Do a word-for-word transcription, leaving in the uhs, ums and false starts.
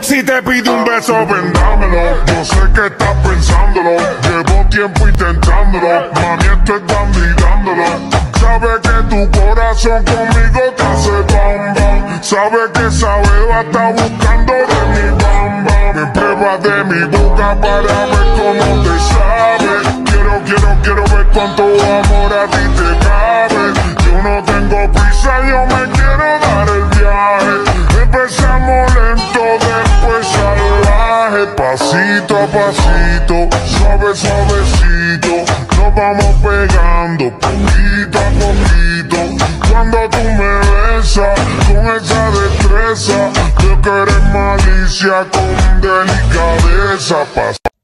Si te pido un beso, vendámelo. Yo sé que estás pensándolo. Llevo tiempo intentándolo. Mami, estoy dando y dándolo. Sabe que tu corazón conmigo te hace bam bam. Sabe que esa beba está buscando de mi bam bam. Me prueba de mi boca para ver cómo te sabe. Quiero, quiero, quiero ver cuánto amor a ti te cabe. Yo no tengo prisa, yo me quiero dar el viaje. Empezamos lento, después salvaje. Pasito a pasito, suave, suavecito. Nos vamos pegando poquito a poquito. Cuando tú me besas con esa destreza, yo que eres malicia con delicadeza.